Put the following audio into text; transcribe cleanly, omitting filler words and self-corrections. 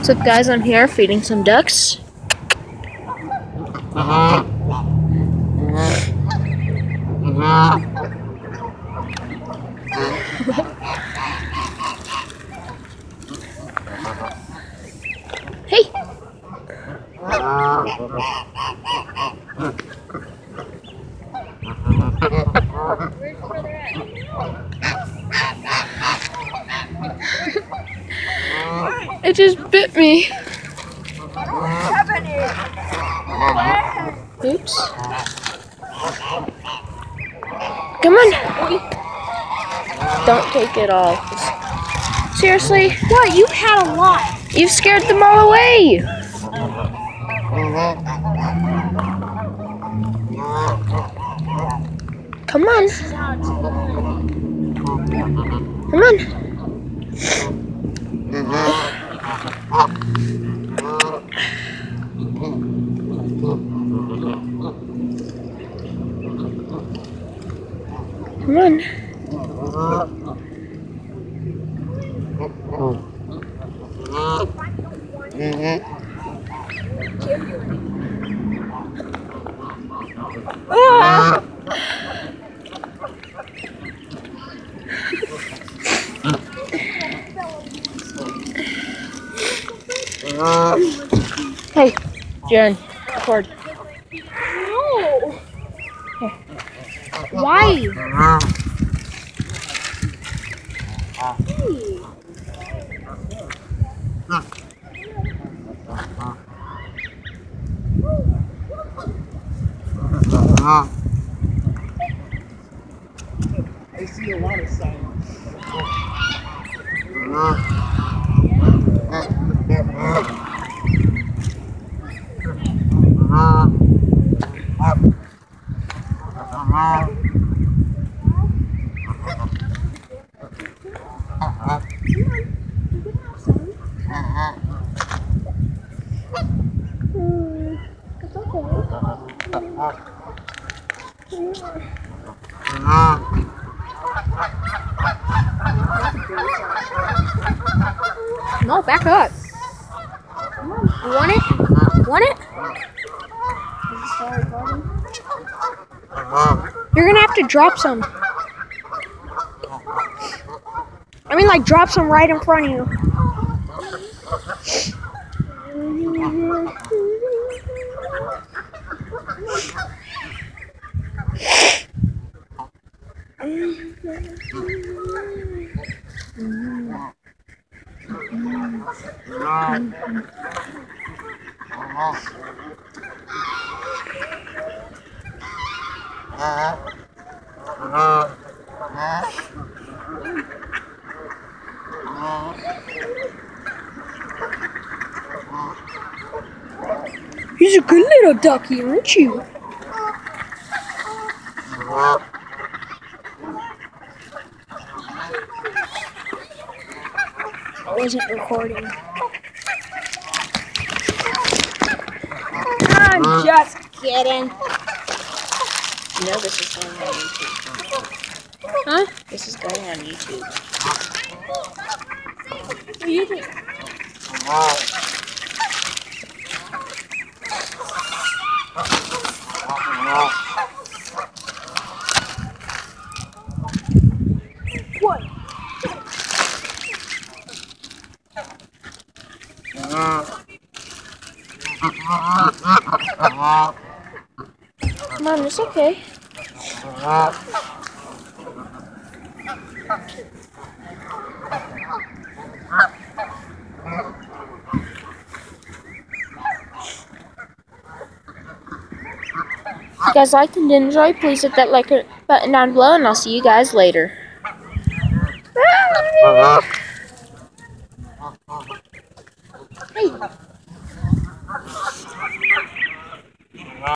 What's up, guys? I'm here feeding some ducks. Hey! It just bit me. Oops. Come on. Don't take it all. Seriously? What? You had a lot. You've scared them all away. Come on. Come on. Come on. Hey, Jen, record. No. Why? I see a lot of signs. No, back up. You want it? Want it? You're gonna have to drop some. I mean, like, drop some right in front of you. He's a good little ducky, aren't you? I wasn't recording. I'm just kidding. You know this is going on YouTube. Huh? This is going on YouTube. What are you doing? What? Come on, it's okay. If you guys liked and enjoyed, please hit that like button down below, and I'll see you guys later. Bye. Hey.